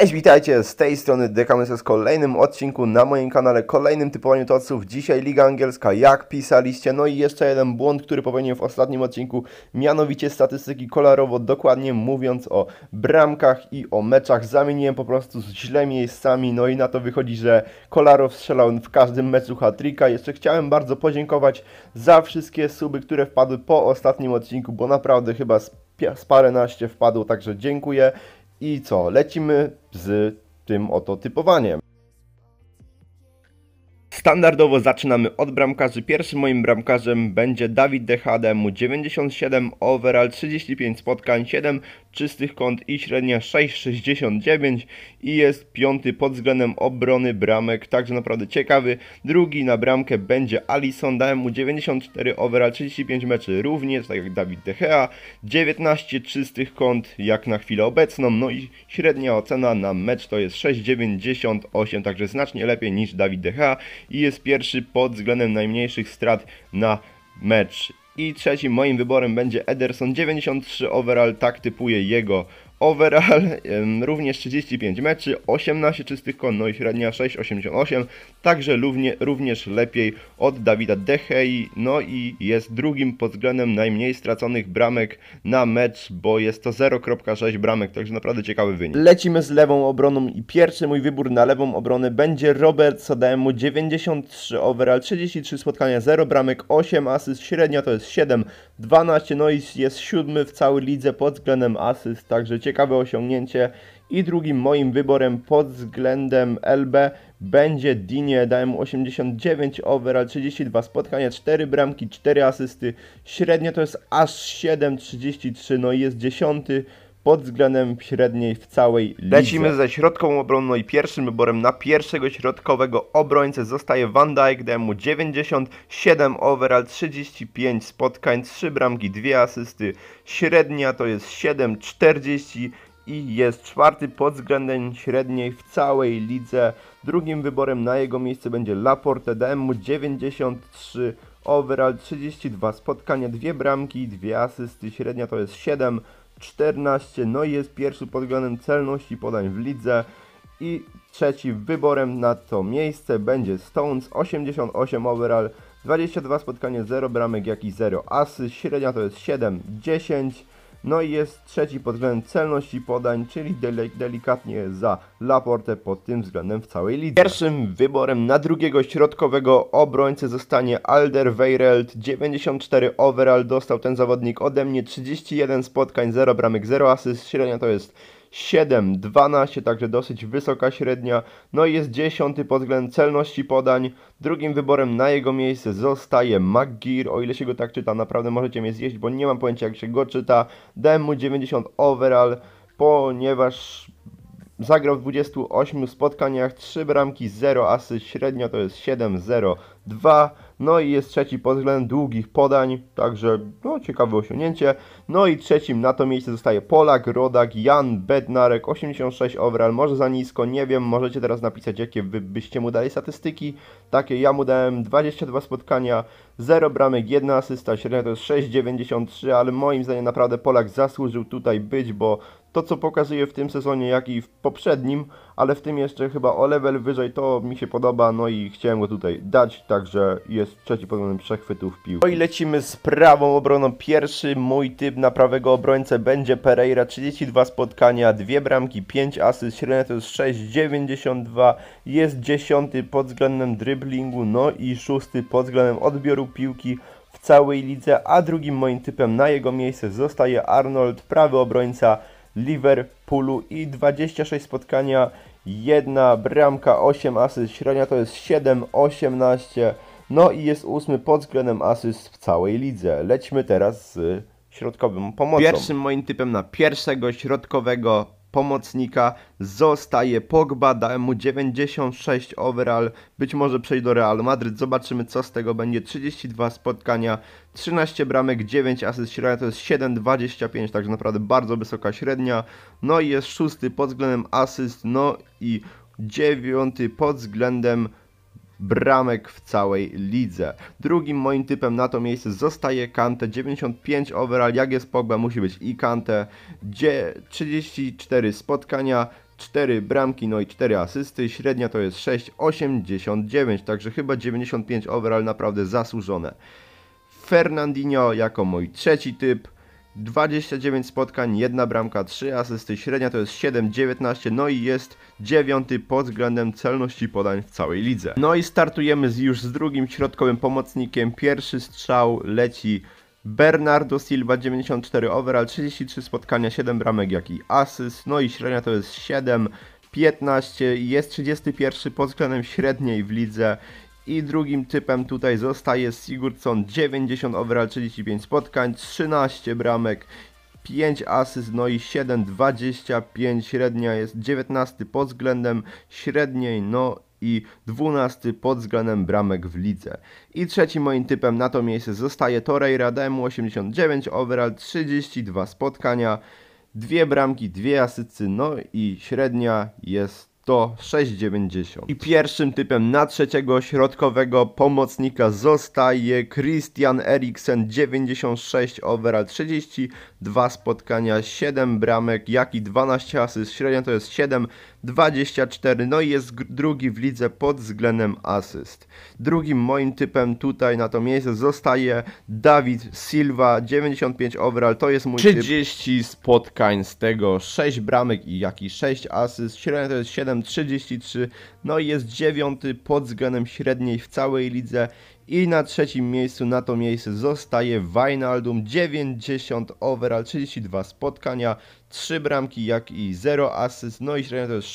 Cześć, witajcie, z tej strony Dekamysł w kolejnym odcinku na moim kanale, kolejnym typowaniu toców. Dzisiaj Liga Angielska, jak pisaliście. No i jeszcze jeden błąd, który popełniłem w ostatnim odcinku, mianowicie statystyki kolorowo, dokładnie mówiąc o bramkach i o meczach. Zamieniłem po prostu źle miejscami, no i na to wychodzi, że Kolarow strzelał w każdym meczu hat-tricka. Jeszcze chciałem bardzo podziękować za wszystkie suby, które wpadły po ostatnim odcinku, bo naprawdę chyba z paręnaście wpadło, także dziękuję. I co? Lecimy z tym oto typowaniem. Standardowo zaczynamy od bramkarzy. Pierwszym moim bramkarzem będzie David De Gea, mu 97, overall 35 spotkań, 7 czystych kąt i średnia 6,69 i jest piąty pod względem obrony bramek, także naprawdę ciekawy. Drugi na bramkę będzie Alisson, dałem mu 94, overall 35 meczy również, tak jak David De Gea, 19 czystych kąt jak na chwilę obecną, no i średnia ocena na mecz to jest 6,98, także znacznie lepiej niż David De Gea i jest pierwszy pod względem najmniejszych strat na mecz. I trzecim moim wyborem będzie Ederson, 93 overall, tak typuje jego overall, również 35 meczy, 18 czystych kąt, no i średnia 6,88, także również lepiej od Davida De Gei, no i jest drugim pod względem najmniej straconych bramek na mecz, bo jest to 0,6 bramek, także naprawdę ciekawy wynik. Lecimy z lewą obroną i pierwszy mój wybór na lewą obronę będzie Robertson, dałem mu 93 overall, 33 spotkania, 0 bramek, 8 asyst, średnia to jest 7,12, no i jest siódmy w całej lidze pod względem asyst, także ciekawe osiągnięcie. I drugim moim wyborem pod względem LB będzie Digne, dałem mu 89 overall, 32 spotkania, 4 bramki, 4 asysty, średnia to jest aż 7,33, no i jest 10 pod względem średniej w całej lidze. Lecimy ze środkową obroną i pierwszym wyborem na pierwszego środkowego obrońcę zostaje Van Dijk, dałem mu 97 overall, 35 spotkań, 3 bramki, 2 asysty, średnia to jest 7,40 i jest czwarty pod względem średniej w całej lidze. Drugim wyborem na jego miejsce będzie Laporte, dałem mu 93 overall, 32 spotkania, 2 bramki, 2 asysty, średnia to jest 7,14, no i jest pierwszy pod względem celności podań w lidze. I trzecim wyborem na to miejsce będzie Stones, 88 overall, 22 spotkania, 0 bramek, jak i 0 asyst, średnia to jest 7,10. No i jest trzeci pod względem celności podań, czyli delikatnie za Laporte pod tym względem w całej lidze. Pierwszym wyborem na drugiego środkowego obrońcę zostanie Alderweireld, 94 overall, dostał ten zawodnik ode mnie, 31 spotkań, 0 bramek, 0 asyst, średnia to jest 7,12, także dosyć wysoka średnia, no i jest 10 pod względem celności podań. Drugim wyborem na jego miejsce zostaje McGear, o ile się go tak czyta, naprawdę możecie mnie zjeść, bo nie mam pojęcia jak się go czyta. Dałem mu 90 overall, ponieważ zagrał w 28 spotkaniach, 3 bramki, 0 asyst, średnia to jest 7,02, no i jest trzeci pod względem długich podań, także no ciekawe osiągnięcie. No i trzecim na to miejsce zostaje Polak, rodak Jan Bednarek, 86 overall, może za nisko, nie wiem, możecie teraz napisać jakie wy byście mu dali statystyki. Takie ja mu dałem 22 spotkania, 0 bramek, 1 asysta, średnia to jest 6,93, ale moim zdaniem naprawdę Polak zasłużył tutaj być, bo to co pokazuje w tym sezonie, jak i w poprzednim, ale w tym jeszcze chyba o level wyżej, to mi się podoba, no i chciałem go tutaj dać, także jest trzeci pod względem przechwytów piłki. No i lecimy z prawą obroną. Pierwszy mój typ na prawego obrońcę będzie Pereira, 32 spotkania, 2 bramki, 5 asyst, średnia to jest 6,92, jest 10 pod względem driblingu, no i 6 pod względem odbioru piłki w całej lidze, a drugim moim typem na jego miejsce zostaje Arnold, prawy obrońca Liverpoolu i 26 spotkania, 1 bramka, 8 asyst, średnia to jest 7,18, no i jest 8 pod względem asyst w całej lidze. Lećmy teraz z środkowym pomocą. Pierwszym moim typem na pierwszego środkowego pomocnika zostaje Pogba, dałem mu 96 overall, być może przejdzie do Real Madryt, zobaczymy co z tego będzie. 32 spotkania, 13 bramek, 9 asyst, średnia to jest 7,25, także naprawdę bardzo wysoka średnia. No i jest 6 pod względem asyst, no i 9 pod względem bramek w całej lidze. Drugim moim typem na to miejsce zostaje Kante, 95 overall, jak jest Pogba musi być i Kante, 34 spotkania, 4 bramki, no i 4 asysty, średnia to jest 6,89, także chyba 95 overall, naprawdę zasłużone. Fernandinho jako mój trzeci typ, 29 spotkań, 1 bramka, 3 asysty, średnia to jest 7,19, no i jest 9 pod względem celności podań w całej lidze. No i startujemy już z drugim środkowym pomocnikiem, pierwszy strzał leci Bernardo Silva, 94 overall, 33 spotkania, 7 bramek jak i asyst, no i średnia to jest 7,15, jest 31 pod względem średniej w lidze. I drugim typem tutaj zostaje Sigurdsson, 90 overall, 35 spotkań, 13 bramek, 5 asyst, no i 7,25, średnia jest 19 pod względem średniej, no i 12 pod względem bramek w lidze. I trzecim moim typem na to miejsce zostaje Torreira, dałem mu 89 overall, 32 spotkania, 2 bramki, 2 asysty, no i średnia jest to 6,90. I pierwszym typem na trzeciego środkowego pomocnika zostaje Christian Eriksen, 96 overall, 32 spotkania, 7 bramek, jak i 12 asyst, średnia to jest 7,24, no i jest drugi w lidze pod względem asyst. Drugim moim typem tutaj na to miejsce zostaje David Silva, 95 overall, to jest mój 30 spotkań, z tego 6 bramek i jak i 6 asyst, średnia to jest 7,33, no i jest 9 pod względem średniej w całej lidze. I na trzecim miejscu na to miejsce zostaje Wijnaldum, 90 overall, 32 spotkania, 3 bramki jak i 0 asyst, no i średnia to jest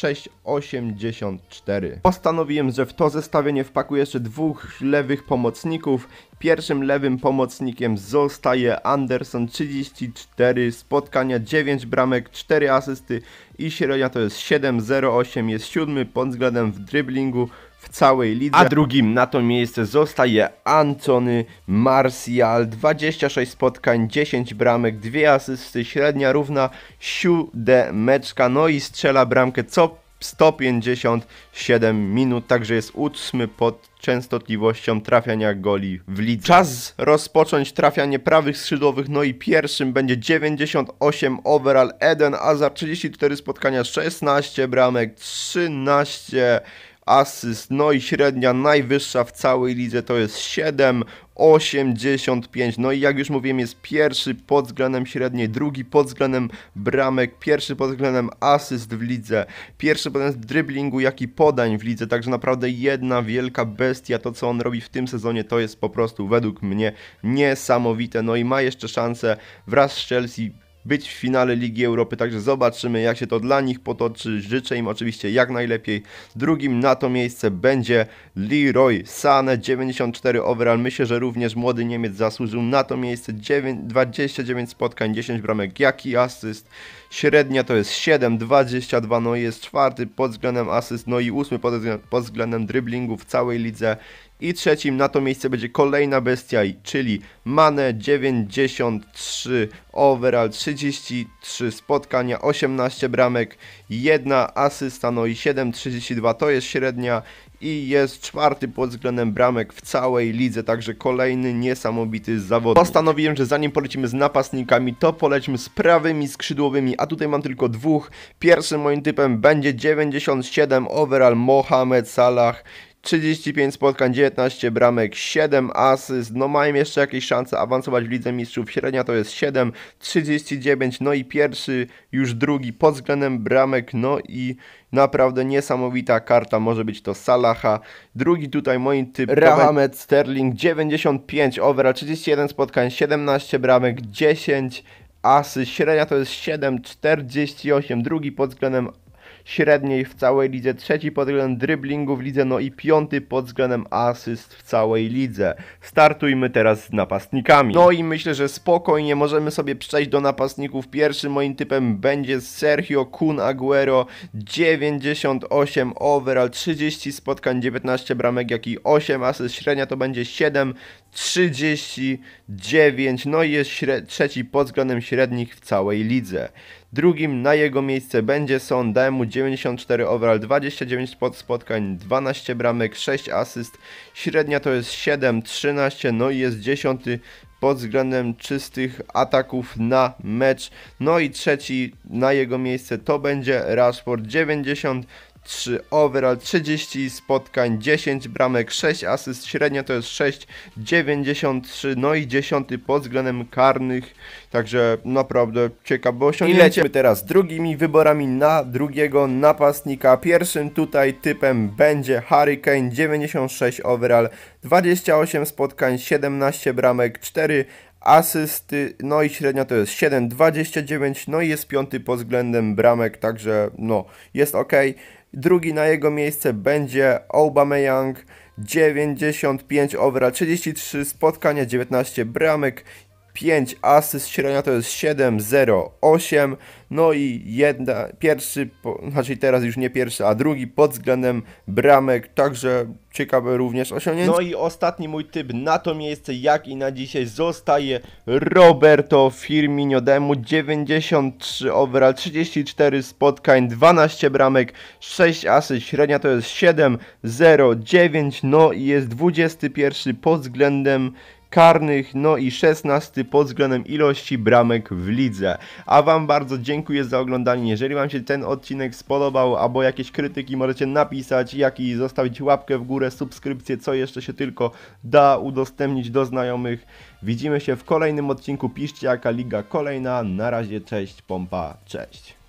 6,84. Postanowiłem, że w to zestawienie wpakuję jeszcze dwóch lewych pomocników. Pierwszym lewym pomocnikiem zostaje Anderson, 34 spotkania, 9 bramek, 4 asysty i średnia to jest 7,08, jest 7 pod względem w driblingu w całej lidze. A drugim na to miejsce zostaje Anthony Martial, 26 spotkań, 10 bramek, 2 asysty, średnia równa 7, no i strzela bramkę co 157 minut, także jest 8 pod częstotliwością trafiania goli w lidze. Czas rozpocząć trafianie prawych skrzydłowych, no i pierwszym będzie 98 overall Eden Hazard, 34 spotkania, 16 bramek, 13 asyst, no i średnia najwyższa w całej lidze to jest 7,85, no i jak już mówiłem jest pierwszy pod względem średniej, drugi pod względem bramek, pierwszy pod względem asyst w lidze, pierwszy pod względem driblingu, jak i podań w lidze, także naprawdę jedna wielka bestia, to co on robi w tym sezonie to jest po prostu według mnie niesamowite, no i ma jeszcze szansę wraz z Chelsea być w finale Ligi Europy, także zobaczymy jak się to dla nich potoczy, życzę im oczywiście jak najlepiej. Drugim na to miejsce będzie Leroy Sané, 94 overall, myślę, że również młody Niemiec zasłużył na to miejsce, 29 spotkań, 10 bramek, jak i asyst, średnia to jest 7,22, no i jest 4 pod względem asyst, no i 8 pod względem driblingu w całej lidze. I trzecim na to miejsce będzie kolejna bestia, czyli Mane, 93 overall, 33 spotkania, 18 bramek, 1 asysta, no i 7,32 to jest średnia i jest 4 pod względem bramek w całej lidze, także kolejny niesamowity zawodnik. Postanowiłem, że zanim polecimy z napastnikami, to polećmy z prawymi skrzydłowymi, a tutaj mam tylko dwóch. Pierwszym moim typem będzie 97 overall Mohamed Salah, 35 spotkań, 19 bramek, 7 asyst, no mają jeszcze jakieś szanse awansować w Lidze Mistrzów, średnia to jest 7,39, no i pierwszy, już drugi pod względem bramek, no i naprawdę niesamowita karta, może być to Salaha. Drugi tutaj moim typem Raheem Sterling, 95 overall, 31 spotkań, 17 bramek, 10 asyst, średnia to jest 7,48, drugi pod względem średniej w całej lidze, trzeci pod względem driblingu w lidze, no i piąty pod względem asyst w całej lidze. Startujmy teraz z napastnikami. No i myślę, że spokojnie możemy sobie przejść do napastników. Pierwszym moim typem będzie Sergio Kun Aguero, 98 overall, 30 spotkań, 19 bramek, jak i 8 asyst, średnia to będzie 7,39, no i jest trzeci pod względem średnich w całej lidze. Drugim na jego miejsce będzie Son, dałem mu 94 overall, 29 spotkań, 12 bramek, 6 asyst, średnia to jest 7,13, no i jest 10 pod względem czystych ataków na mecz. No i trzeci na jego miejsce to będzie Rashford, 93 overall, 30 spotkań, 10 bramek, 6 asyst, średnia to jest 6,93, no i 10 pod względem karnych, także naprawdę ciekawe osiągnięcie. I lecimy teraz drugimi wyborami na drugiego napastnika. Pierwszym tutaj typem będzie Harry Kane, 96 overall, 28 spotkań, 17 bramek, 4 asysty, no i średnia to jest 7,29, no i jest piąty pod względem bramek, także no jest ok. Drugi na jego miejsce będzie Aubameyang, 95 overall, 33 spotkania, 19 bramek, 5 asyst, średnia to jest 7,08, no i teraz już nie pierwszy, a drugi pod względem bramek, także ciekawe również osiągnięcie. No i ostatni mój typ na to miejsce, jak i na dzisiaj, zostaje Roberto Firmino, dałem mu 93 overall, 34 spotkań, 12 bramek, 6 asyst, średnia to jest 7,09, no i jest 21 pod względem karnych, no i 16 pod względem ilości bramek w lidze. A wam bardzo dziękuję za oglądanie. Jeżeli wam się ten odcinek spodobał, albo jakieś krytyki, możecie napisać, jak i zostawić łapkę w górę, subskrypcję, co jeszcze się tylko da, udostępnić do znajomych. Widzimy się w kolejnym odcinku. Piszcie, jaka liga kolejna. Na razie, cześć, pompa, cześć.